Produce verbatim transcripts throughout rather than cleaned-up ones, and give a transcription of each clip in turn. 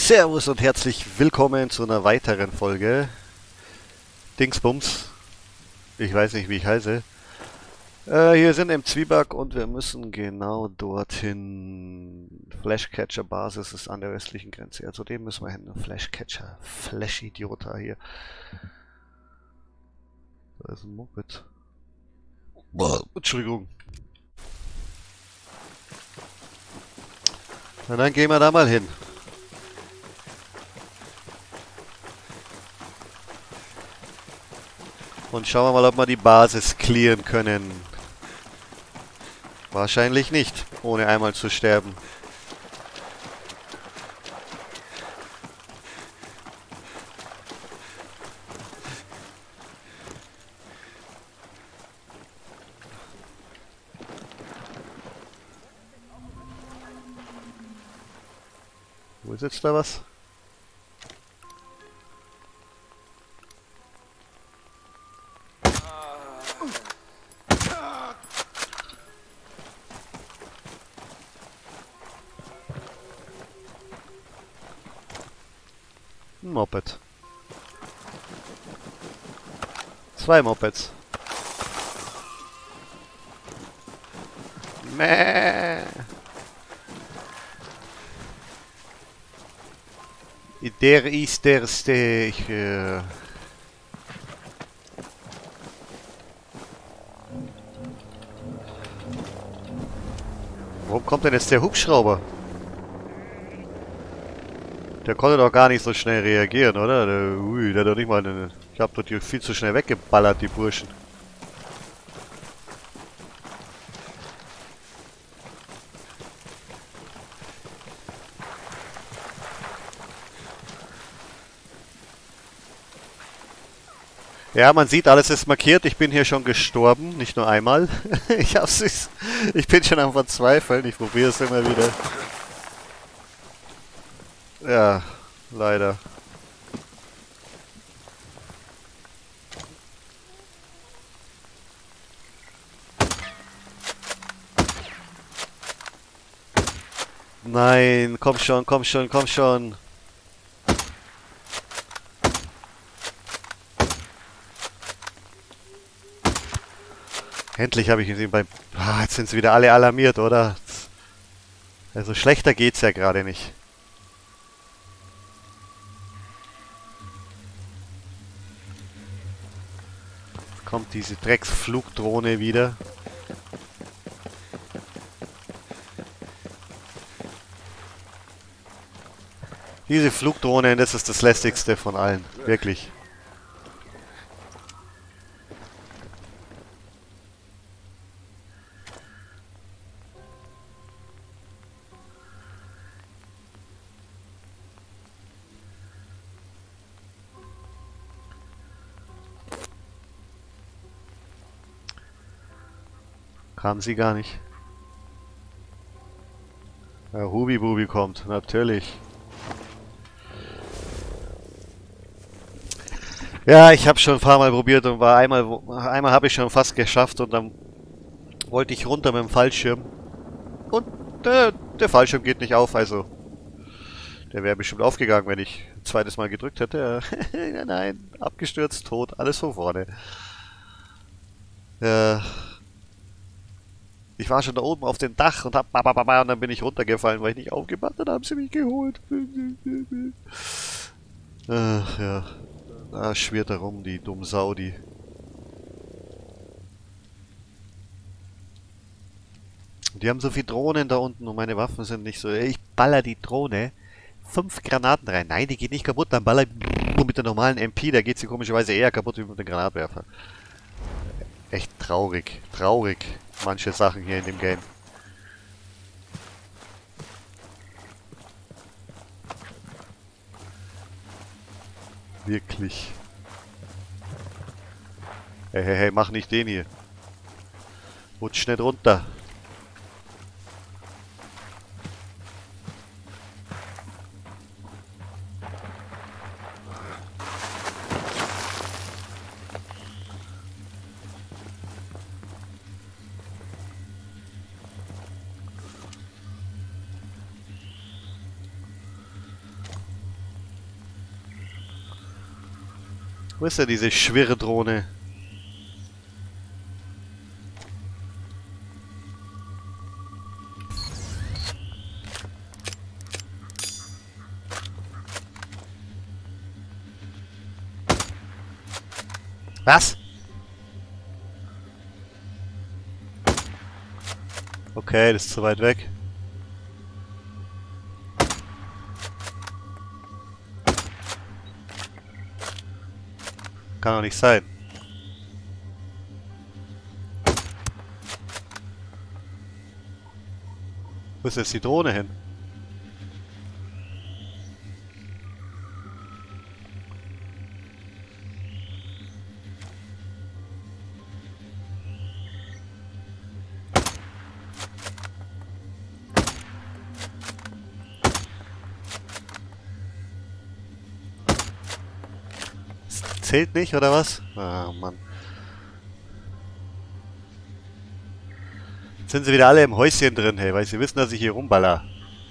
Servus und herzlich willkommen zu einer weiteren Folge Dingsbums. Ich weiß nicht, wie ich heiße. Äh, hier sind im Zwieback und wir müssen genau dorthin. Flashcatcher Basis ist an der östlichen Grenze. Ja, zu dem müssen wir hin. Flashcatcher. Flash-Idiota hier. Da ist ein Moped. Entschuldigung. Na dann gehen wir da mal hin. Und schauen wir mal, ob wir die Basis clearen können. Wahrscheinlich nicht, ohne einmal zu sterben. Wo ist jetzt da was? Ein Moped. Zwei Mopeds. Mäh. Der ist der Stech. Äh Warum kommt denn jetzt der Hubschrauber? Der konnte doch gar nicht so schnell reagieren, oder? Der, ui, der hat doch nicht mal eine... Ich hab doch die viel zu schnell weggeballert, die Burschen. Ja, man sieht, alles ist markiert. Ich bin hier schon gestorben, nicht nur einmal. ich hab's, ich bin schon am Verzweifeln. Ich probiere es immer wieder. Ja, leider. Nein, komm schon, komm schon, komm schon. Endlich habe ich ihn beim... Ah, jetzt sind sie wieder alle alarmiert, oder? Also schlechter geht's ja gerade nicht. Jetzt kommt diese Drecksflugdrohne wieder. Diese Flugdrohne, das ist das lästigste von allen. Wirklich. Kam sie gar nicht. Ja, Hubi-Bubi kommt, natürlich. Ja, ich habe schon ein paar Mal probiert und war einmal, einmal habe ich schon fast geschafft und dann wollte ich runter mit dem Fallschirm. Und der, der Fallschirm geht nicht auf, also der wäre bestimmt aufgegangen, wenn ich ein zweites Mal gedrückt hätte. Nein, abgestürzt, tot, alles von vorne. Ja. Ich war schon da oben auf dem Dach und hab und dann bin ich runtergefallen, weil ich nicht aufgemacht habe, dann haben sie mich geholt. Ach ja. Da schwirrt er rum, die dumme Sau, die. Die haben so viele Drohnen da unten und meine Waffen sind nicht so. Ich baller die Drohne. Fünf Granaten rein. Nein, die geht nicht kaputt, dann baller ich mit der normalen M P, da geht sie komischerweise eher kaputt wie mit dem Granatwerfer. Echt traurig. Traurig. Manche Sachen hier in dem Game. Wirklich. Hey, hey, hey, mach nicht den hier. Rutsch nicht runter. Wo ist denn diese Schwirrdrohne? Was? Okay, das ist zu weit weg. Kann doch nicht sein. Wo ist jetzt die Drohne hin? Das zählt nicht, oder was? Ah, Mann. Jetzt sind sie wieder alle im Häuschen drin, hey, weil sie wissen, dass ich hier rumballer.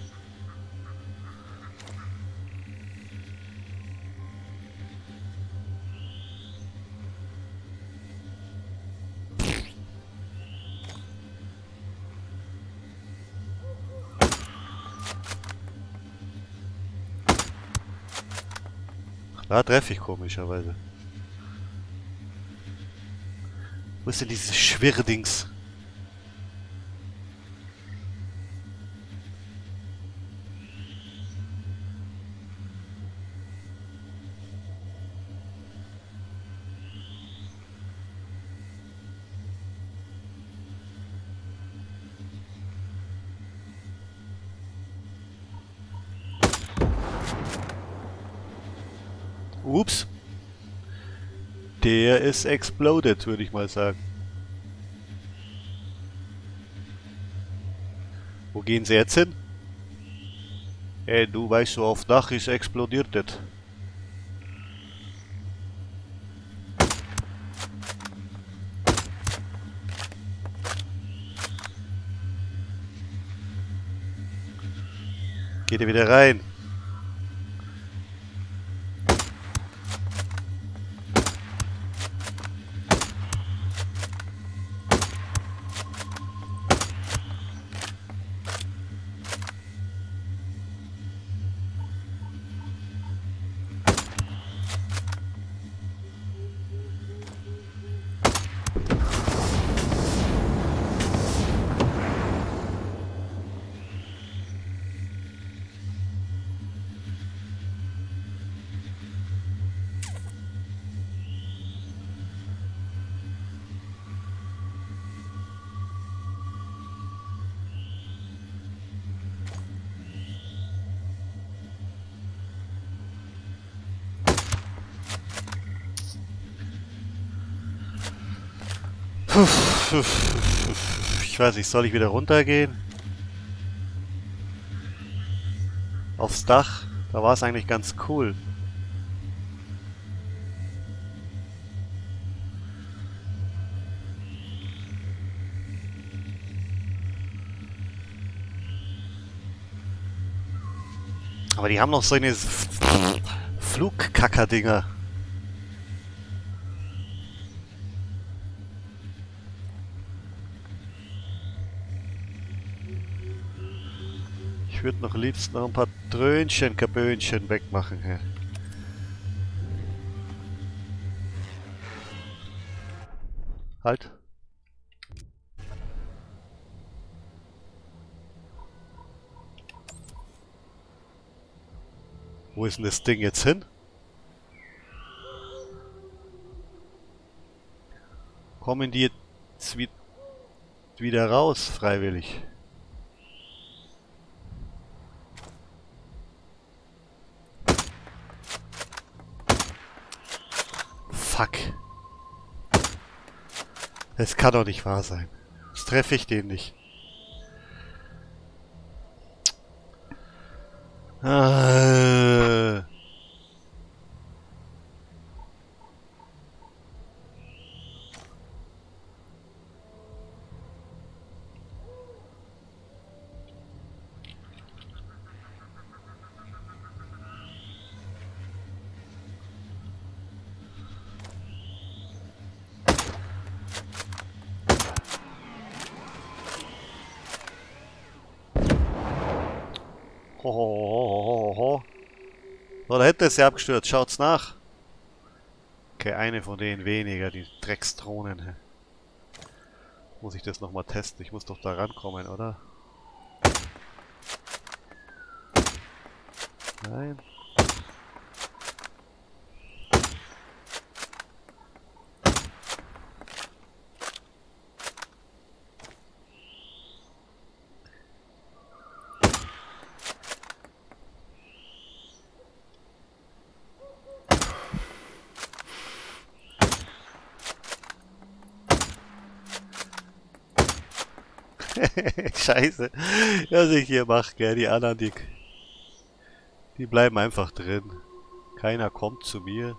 Da treffe ich komischerweise. Wo ist denn dieses Schwirrdings? Ups. Der ist exploded, würde ich mal sagen. Wo gehen sie jetzt hin? Hey, du weißt so, auf Dach ist explodiert das. Geht ihr wieder rein? Ich weiß nicht, soll ich wieder runtergehen? Aufs Dach? Da war es eigentlich ganz cool. Aber die haben noch so eine Flugkacker-Dinger. Ich würde noch liebsten noch ein paar Dröhnchen, Kabönchen wegmachen. Ja. Halt. Wo ist denn das Ding jetzt hin? Kommen die jetzt wieder raus, freiwillig? Fuck. Es kann doch nicht wahr sein. Jetzt treffe ich den nicht. Ah. Hohohohoho. So, da hätte es ja abgestürzt. Schaut's nach. Okay, eine von denen weniger, die Drecksdrohnen. Muss ich das nochmal testen? Ich muss doch da rankommen, oder? Nein. Scheiße, was ich hier mache, gell, die anderen, die, die bleiben einfach drin. Keiner kommt zu mir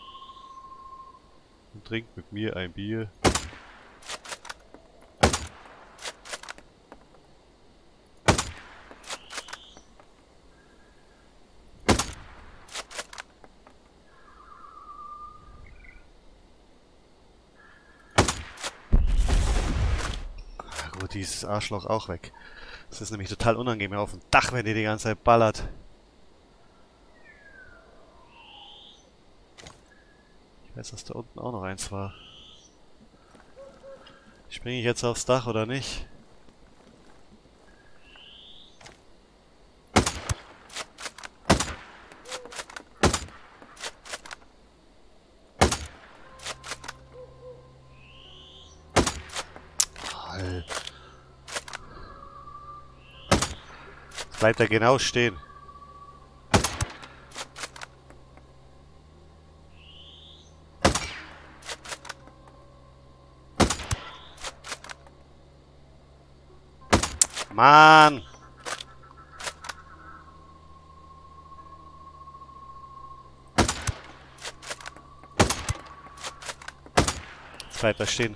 und trinkt mit mir ein Bier. Gut, dieses Arschloch auch weg. Das ist nämlich total unangenehm auf dem Dach, wenn die die ganze Zeit ballert. Ich weiß, dass da unten auch noch eins war. Springe ich jetzt aufs Dach oder nicht? Bleibt er genau stehen. Mann! Jetzt bleibt er stehen.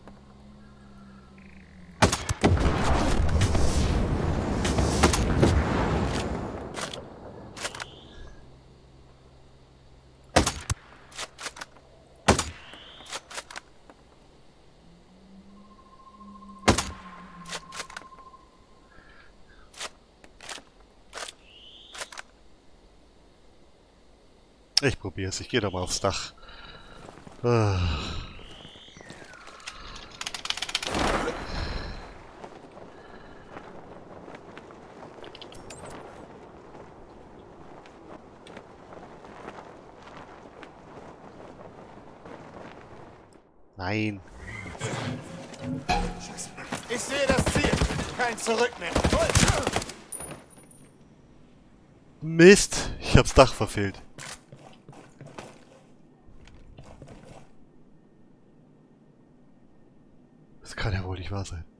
Ich probier's, ich gehe doch mal aufs Dach. Ah. Nein. Ich sehe das Ziel. Kein Zurück mehr. Mist, ich hab's Dach verfehlt. Das kann ja wohl nicht wahr sein.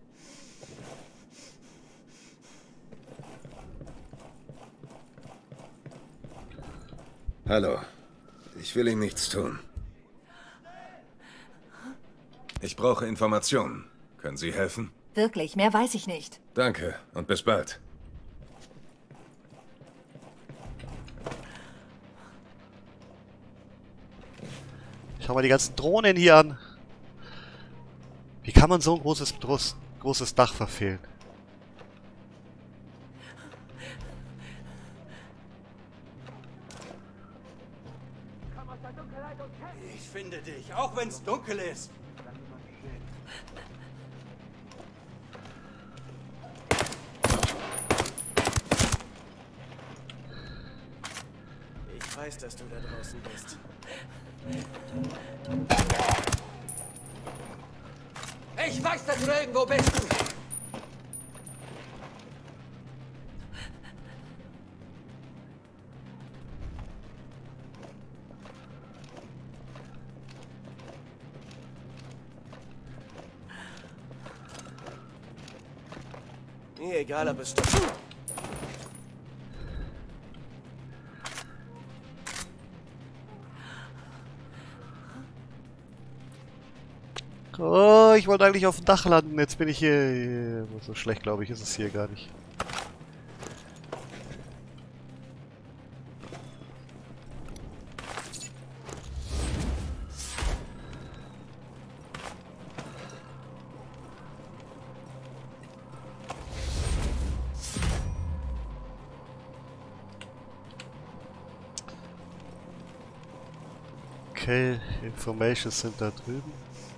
Hallo. Ich will Ihnen nichts tun. Ich brauche Informationen. Können Sie helfen? Wirklich, mehr weiß ich nicht. Danke und bis bald. Schau mal die ganzen Drohnen hier an. Wie kann man so ein großes, groß, großes Dach verfehlen? Ich finde dich, auch wenn es dunkel ist. Ich weiß, dass du da draußen bist. Ich weiß, dass du da irgendwo bist. Mir egal, ob es du. Oh, ich wollte eigentlich auf dem Dach landen. Jetzt bin ich hier. So schlecht, glaube ich, ist es hier gar nicht. Okay, Informations sind da drüben.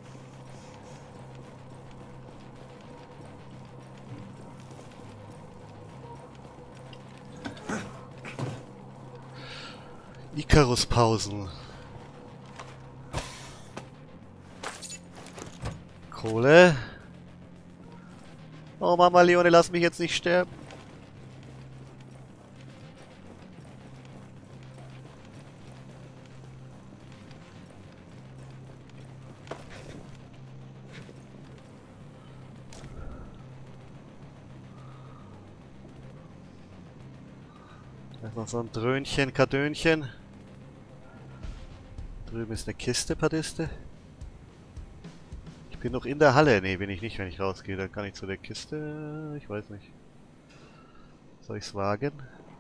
Icarus-Pausen. Kohle. Oh Mama, Leone, lass mich jetzt nicht sterben. Da ist noch so ein Dröhnchen, Kadönchen. Drüben ist eine Kiste, Padiste. Ich bin noch in der Halle. Ne, bin ich nicht, wenn ich rausgehe. Dann kann ich zu der Kiste. Ich weiß nicht. Soll ich's wagen?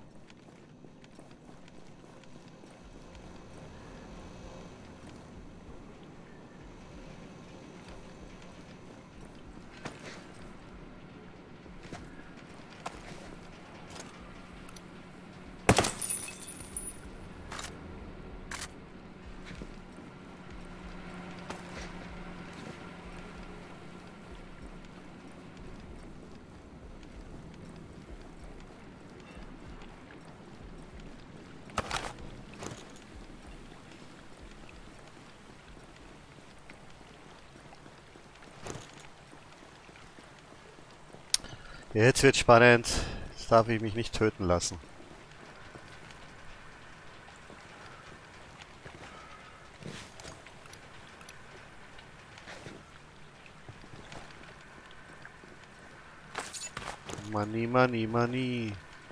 Jetzt wird spannend. Jetzt darf ich mich nicht töten lassen. Money, money, money.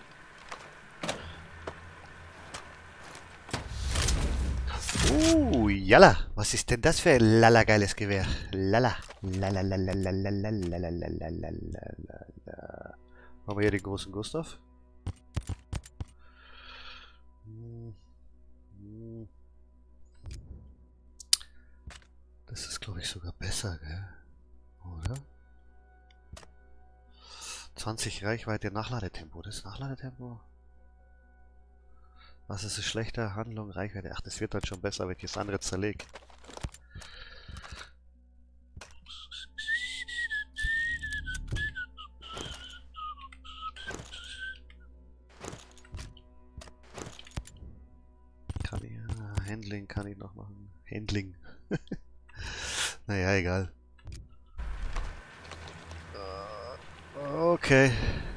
Uh, jalla. Was ist denn das für ein lala geiles Gewehr? Lala. Lala, lala, lala, lala, lala, lala, lala. Haben wir hier den großen Gustav? Das ist, glaube ich, sogar besser, gell? Oder? zwanzig Reichweite, Nachladetempo. Das Nachladetempo? Was ist es schlechter? Handlung, Reichweite. Ach, das wird dann schon besser, wenn ich das andere zerlege. Kann ich, ah, Handling kann ich noch machen. Handling. Naja, egal. Okay.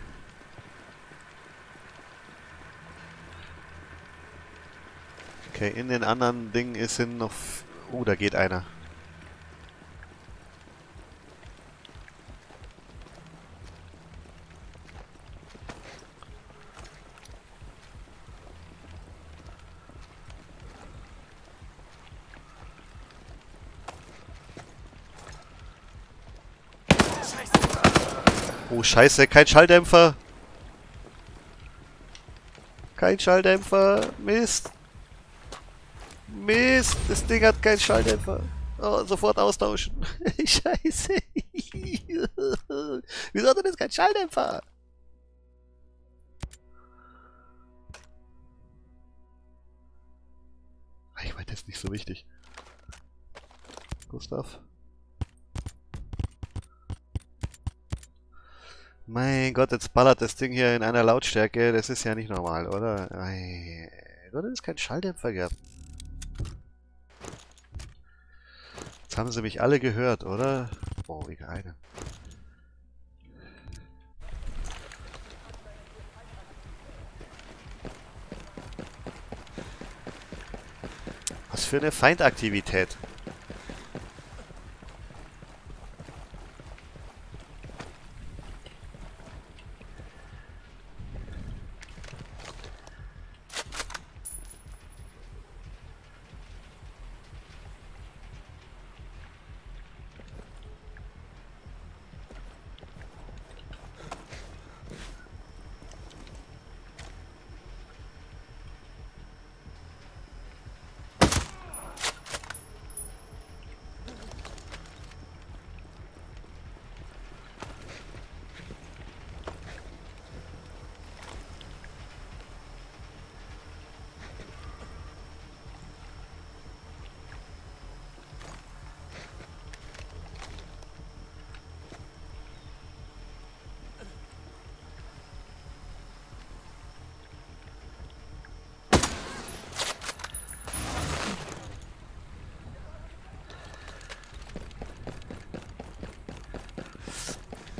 Okay, in den anderen Dingen ist hin noch... Oh, da geht einer. Oh, scheiße, kein Schalldämpfer. Kein Schalldämpfer. Mist. Mist, das Ding hat keinen Schalldämpfer. Oh, sofort austauschen. Scheiße. Wieso hat er das keinen Schalldämpfer? Ich meine, das ist nicht so wichtig. Gustav. Mein Gott, jetzt ballert das Ding hier in einer Lautstärke. Das ist ja nicht normal, oder? Mein Gott, das ist kein Schalldämpfer gehabt. Jetzt haben sie mich alle gehört, oder? Oh, wie geil. Was für eine Feindaktivität.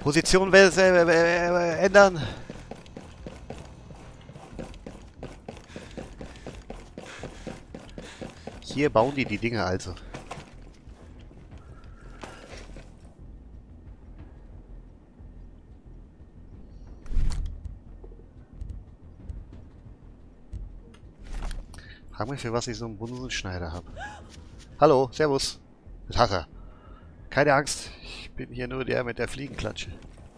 Position äh, äh, ändern. Hier bauen die die Dinge also. Frag mich, für was ich so einen Bunsenschneider habe. Hallo, servus. Tata. Keine Angst, ich bin hier nur der mit der Fliegenklatsche.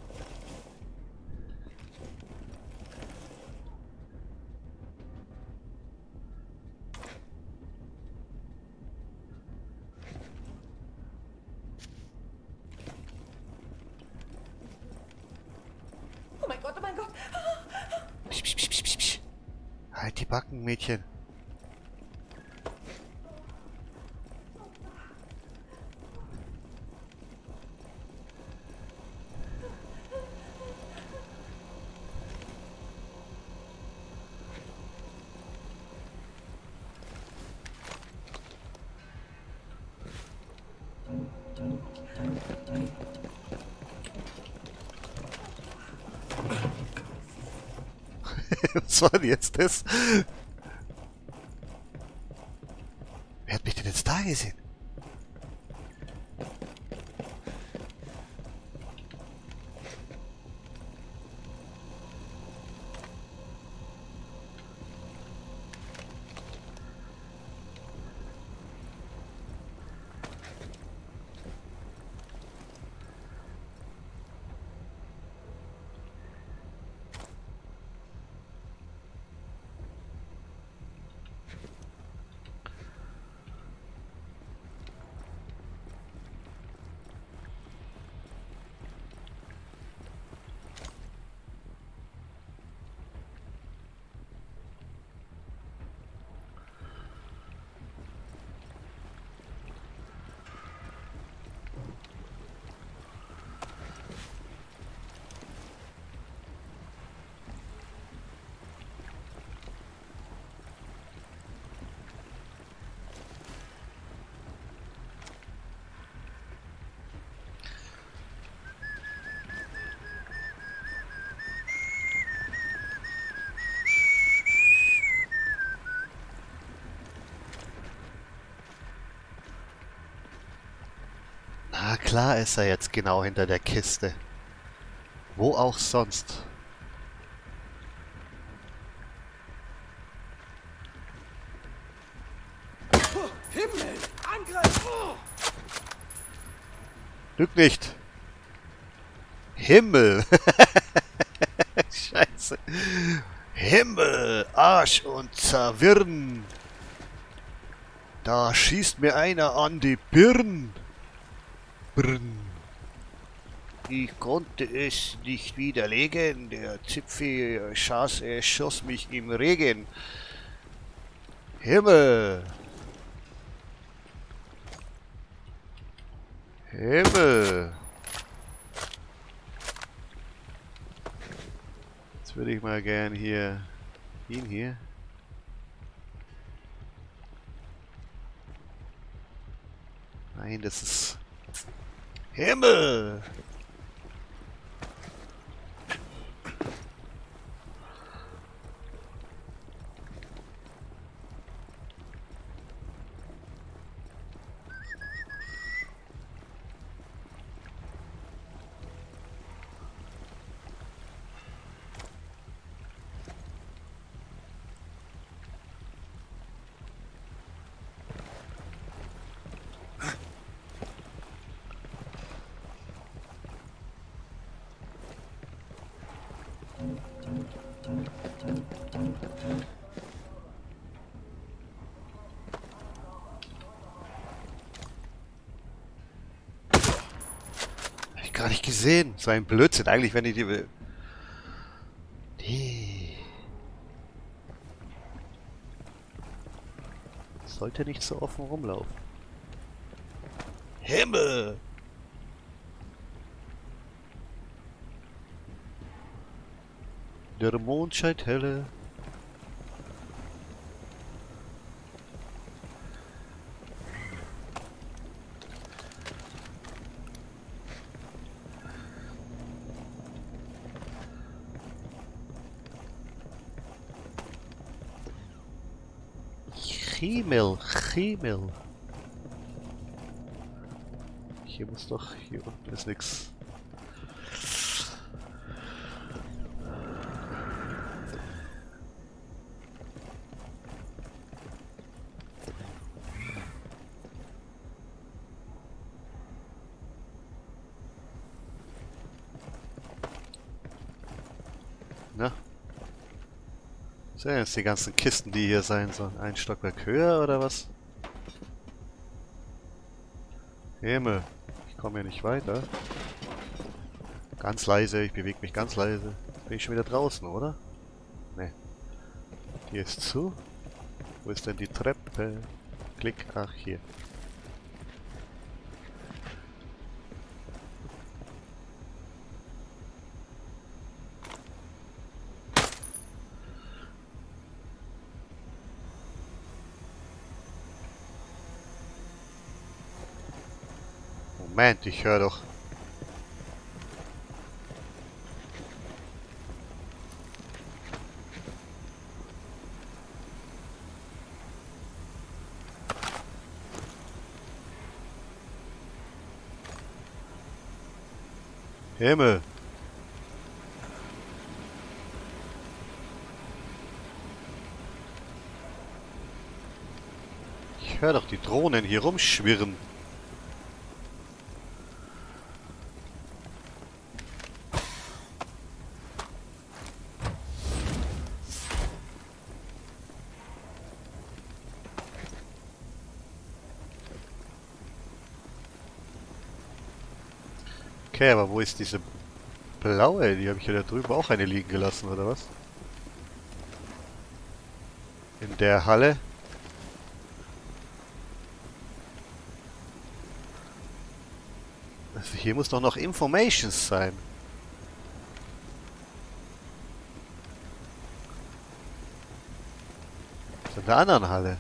Oh mein Gott, oh mein Gott. Psch, psch, psch, psch, psch. Halt die Backen, Mädchen. Was war denn jetzt das? Wer hat mich denn jetzt da gesehen? Na klar ist er jetzt genau hinter der Kiste. Wo auch sonst. Himmel! Angriff! Oh. Lüg nicht. Himmel. Scheiße. Himmel, Arsch und Zawirn. Da schießt mir einer an die Birn. Brn. Ich konnte es nicht widerlegen. Der Zipfi schaß, er schoss mich im Regen. Himmel. Himmel. Jetzt würde ich mal gern hier... ihn hier. Nein, das ist... Himmel! Hab ich gar nicht gesehen. So ein Blödsinn. Eigentlich, wenn ich die will. Die. Sollte nicht so offen rumlaufen. Himmel! Der Mond scheint helle. Himmel, Himmel. Hier muss doch, hier unten ist nix. Na? Sind jetzt die ganzen Kisten, die hier sein sollen. Ein Stockwerk höher oder was? Himmel, ich komme hier nicht weiter. Ganz leise, ich bewege mich ganz leise. Bin ich schon wieder draußen, oder? Ne. Die ist zu. Wo ist denn die Treppe? Klick, ach hier. Moment, ich höre doch. Himmel. Ich höre doch die Drohnen hier rumschwirren. Okay, aber wo ist diese blaue? Die habe ich ja da drüben auch eine liegen gelassen, oder was? In der Halle. Also hier muss doch noch Informations sein. Das ist in der anderen Halle.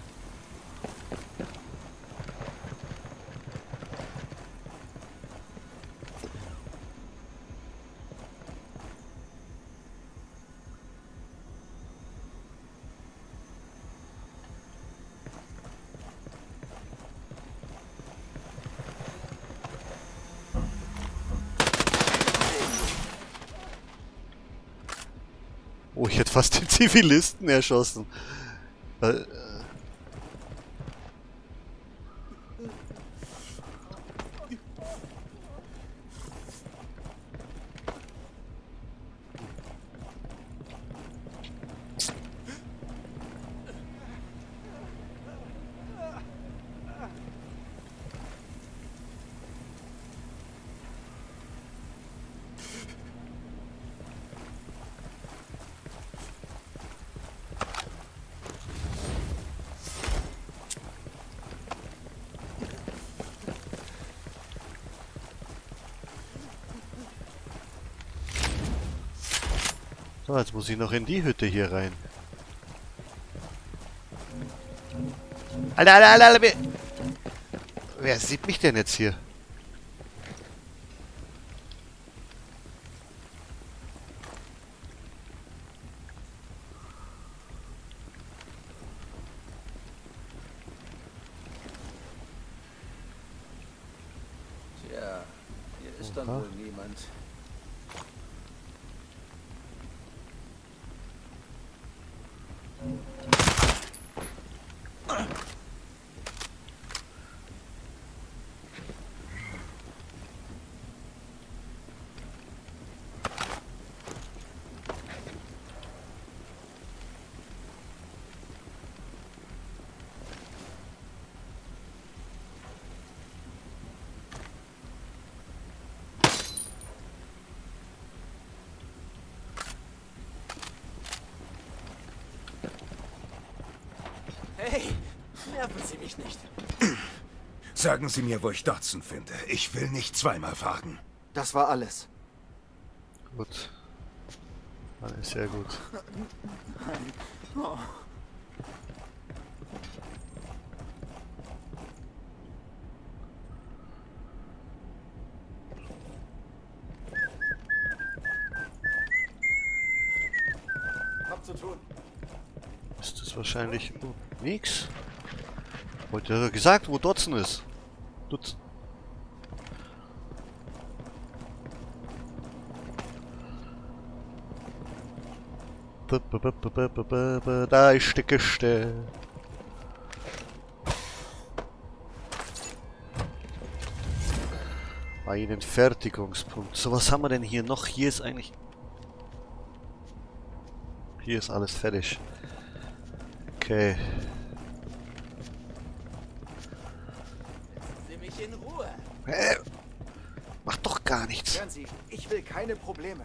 Oh, ich hätte fast den Zivilisten erschossen. Äh, So, jetzt muss ich noch in die Hütte hier rein. Alter, Alter, Alter, Alter, wer, wer sieht mich denn jetzt hier? Tja, hier ist dann Oha. wohl niemand. Hey, nerven Sie mich nicht. Sagen Sie mir, wo ich Dodson finde. Ich will nicht zweimal fragen. Das war alles. Gut. Alles sehr gut. Oh. Hab zu tun. Ist das Ist wahrscheinlich oh, nix. Wollte ja gesagt, wo Dotzen ist. Dutz. Da ist die Kiste. Einen Fertigungspunkt. So, was haben wir denn hier noch? Hier ist eigentlich... Hier ist alles fertig. Okay. Lassen Sie mich in Ruhe. Hä? Macht doch gar nichts. Hören Sie, ich will keine Probleme.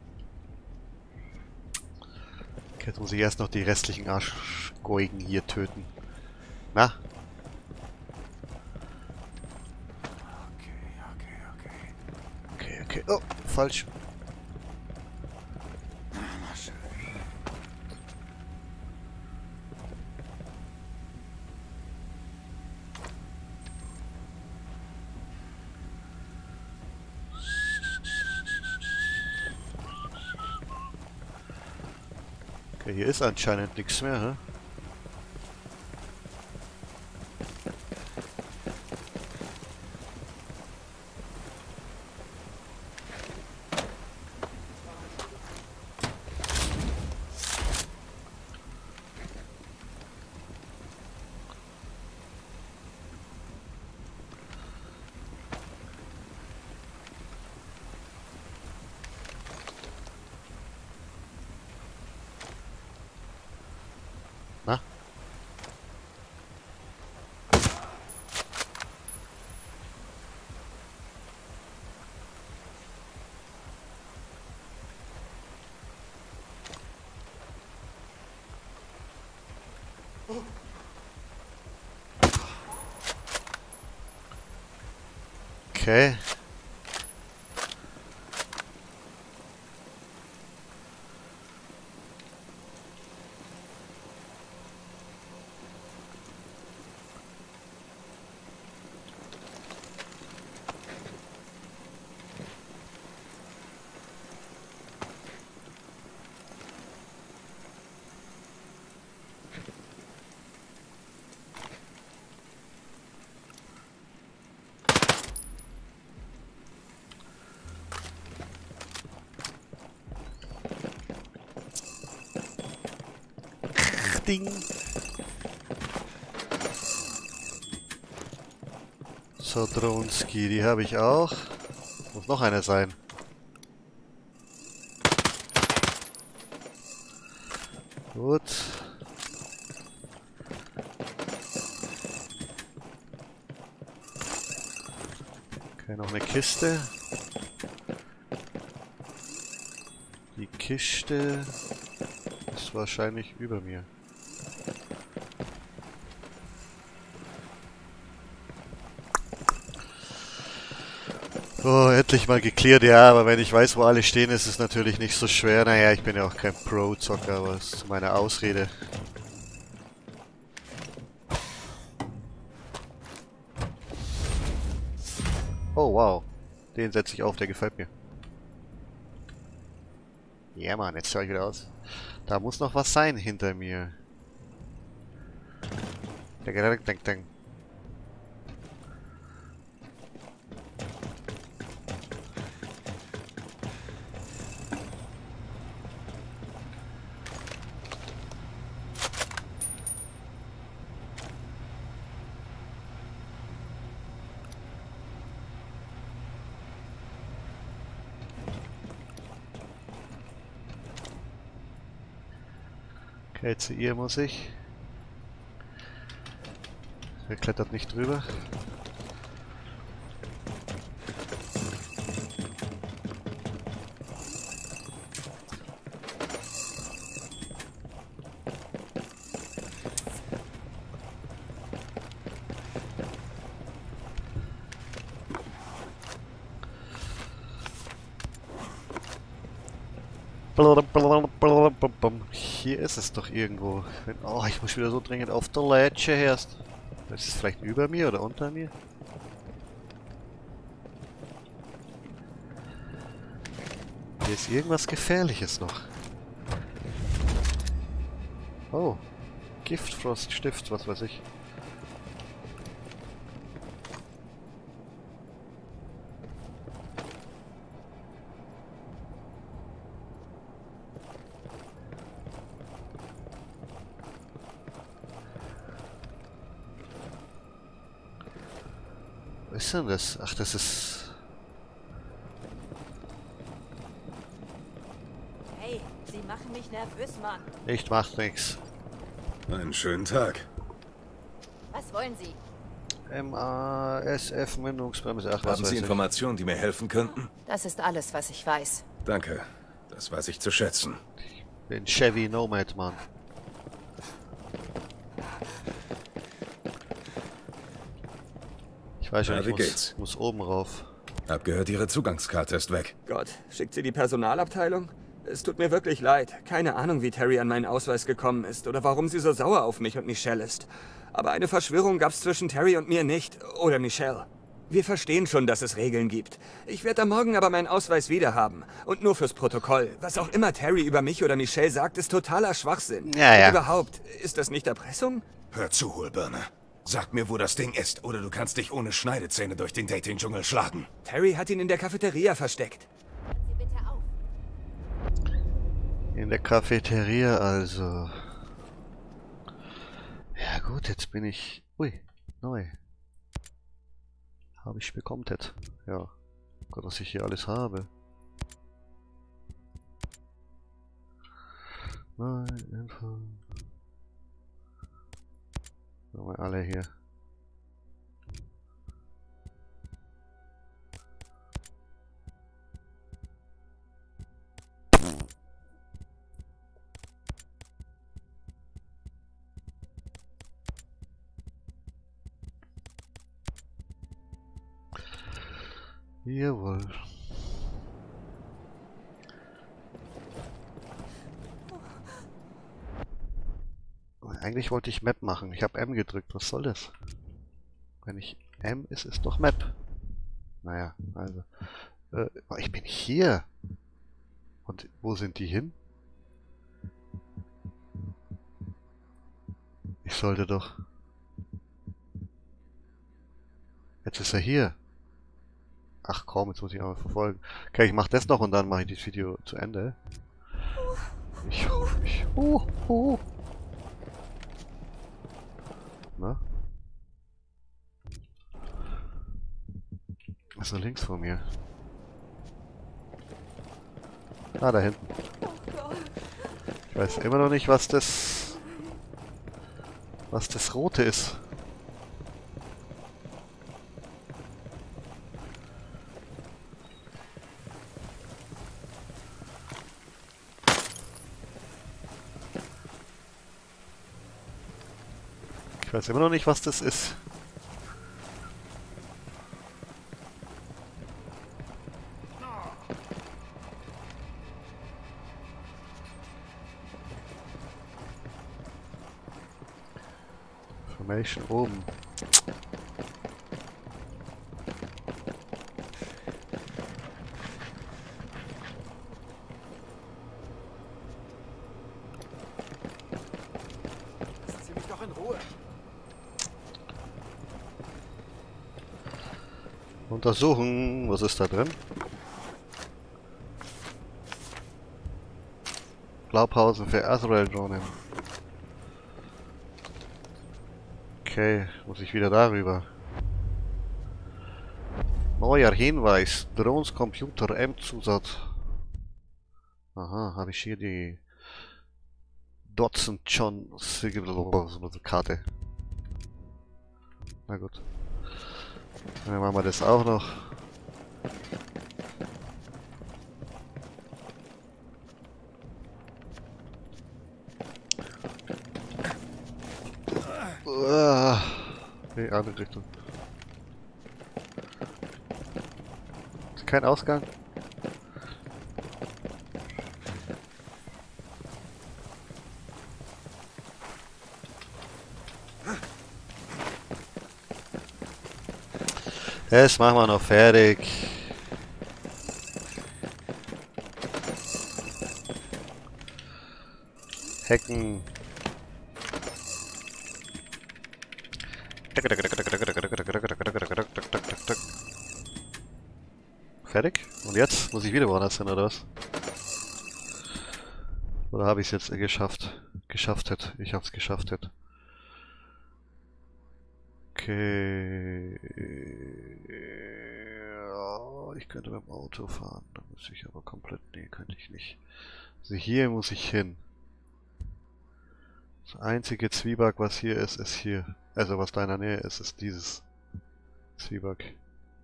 Okay, jetzt muss ich erst noch die restlichen Arschgeugen hier töten. Na? Okay, okay, okay. Okay, okay. Oh, falsch. Na schön. Okay, hier ist anscheinend nichts mehr, hä? Na? Okay. Ding. So, Dronski, die habe ich auch. Muss noch einer sein. Gut. Okay, noch eine Kiste. Die Kiste ist wahrscheinlich über mir. Oh, endlich mal geklärt, ja, aber wenn ich weiß, wo alle stehen, ist es natürlich nicht so schwer. Naja, ich bin ja auch kein Pro-Zocker, aber das ist meine Ausrede. Oh, wow. Den setze ich auf, der gefällt mir. Ja, Mann, jetzt schau ich wieder aus. Da muss noch was sein hinter mir. Dang, dang, dang, dang. Okay, zu ihr muss ich. Er klettert nicht drüber. Hier ist es doch irgendwo. Oh, ich muss wieder so dringend auf der Ledge erst. Das ist vielleicht über mir oder unter mir? Hier ist irgendwas Gefährliches noch. Oh. Giftfroststift, was weiß ich. Was ist denn das? Ach, das ist... Hey, Sie machen mich nervös, Mann. Ich mach nix. Einen schönen Tag. Was wollen Sie? M A S F Mündungsbremse. Ach, was Haben weiß Sie ich. Informationen, die mir helfen könnten? Das ist alles, was ich weiß. Danke. Das weiß ich zu schätzen. Bin Chevy Nomad, Mann. Ich weiß schon, Na, ich wie muss, geht's? muss oben rauf. Hab gehört, Ihre Zugangskarte ist weg. Gott, schickt sie die Personalabteilung? Es tut mir wirklich leid. Keine Ahnung, wie Terry an meinen Ausweis gekommen ist oder warum sie so sauer auf mich und Michelle ist. Aber eine Verschwörung gab's zwischen Terry und mir nicht. Oder Michelle. Wir verstehen schon, dass es Regeln gibt. Ich werde am Morgen aber meinen Ausweis wieder haben. Und nur fürs Protokoll. Was auch immer Terry über mich oder Michelle sagt, ist totaler Schwachsinn. Ja, ja. Und überhaupt, ist das nicht Erpressung? Hör zu, Hohlbirne. Sag mir, wo das Ding ist, oder du kannst dich ohne Schneidezähne durch den Dating-Dschungel schlagen. Terry hat ihn in der Cafeteria versteckt. Sie bitte auf. In der Cafeteria also. Ja gut, jetzt bin ich... Ui, neu. Habe ich bekommen, Ted. Ja. Gott, was ich hier alles habe. Nein, Info. Haben wir alle hier. Jawohl. Eigentlich wollte ich Map machen. Ich habe M gedrückt. Was soll das? Wenn ich M ist, ist doch Map. Naja, also. Äh, ich bin hier. Und wo sind die hin? Ich sollte doch... Jetzt ist er hier. Ach komm, jetzt muss ich aber verfolgen. Okay, ich mache das noch und dann mache ich das Video zu Ende. Ich... ich oh, oh. Na? Was ist da links von mir? Ah, da hinten. Ich weiß immer noch nicht, was das... was das Rote ist. Ich weiß immer noch nicht, was das ist. Information oben. Lassen Sie mich doch in Ruhe. Untersuchen, was ist da drin? Blaupausen für Azrael-Drohnen. Okay, muss ich wieder darüber. Neuer Hinweis. Drones Computer M-Zusatz. Aha, habe ich hier die Dodson John Karte. Na gut. Dann machen wir das auch noch. Uh, nee, andere Richtung. Ist kein Ausgang? Das machen wir noch fertig. Hacken. Fertig? Und jetzt? Muss ich wieder woanders hin, oder was? Oder habe ich es jetzt geschafft? Geschafft hätte. Ich habe es geschafft hätte. Okay. Ja, ich könnte mit dem Auto fahren. Da muss ich aber komplett... Nee, könnte ich nicht. Also hier muss ich hin. Das einzige Zwieback, was hier ist, ist hier. Also was da in der Nähe ist, ist dieses Zwieback.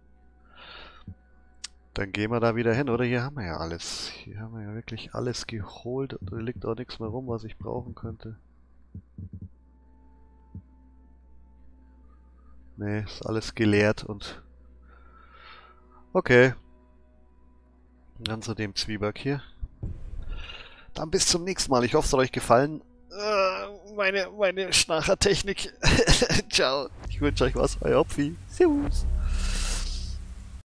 Dann gehen wir da wieder hin, oder? Hier haben wir ja alles. Hier haben wir ja wirklich alles geholt. Da liegt auch nichts mehr rum, was ich brauchen könnte. Ne, ist alles geleert und... Okay. Dann zu dem Zwieback hier. Dann bis zum nächsten Mal. Ich hoffe, es hat euch gefallen. Äh, meine, meine Schnarchertechnik. Ciao. Ich wünsche euch was. Euer Opfi. Servus.